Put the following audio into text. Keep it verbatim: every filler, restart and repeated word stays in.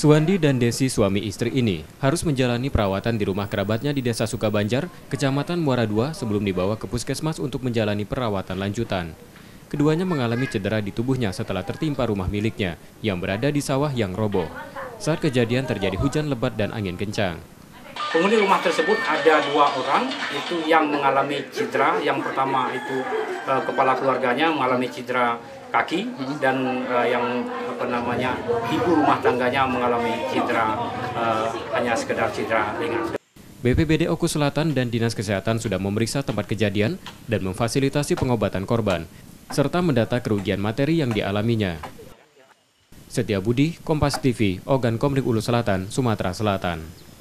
Suwandi dan Desi, suami istri ini, harus menjalani perawatan di rumah kerabatnya di Desa Sukabanjar, Kecamatan Muara II sebelum dibawa ke puskesmas untuk menjalani perawatan lanjutan. Keduanya mengalami cedera di tubuhnya setelah tertimpa rumah miliknya yang berada di sawah yang roboh. Saat kejadian terjadi hujan lebat dan angin kencang. Penghuni rumah tersebut ada dua orang itu yang mengalami cedera. Yang pertama itu uh, kepala keluarganya mengalami cedera kaki dan uh, yang apa namanya ibu rumah tangganya mengalami cedera uh, hanya sekedar cedera ringan. B P B D Oku Selatan dan Dinas Kesehatan sudah memeriksa tempat kejadian dan memfasilitasi pengobatan korban serta mendata kerugian materi yang dialaminya. Setia Budi, Kompas T V, Ogan Komering Ulu Selatan, Sumatera Selatan.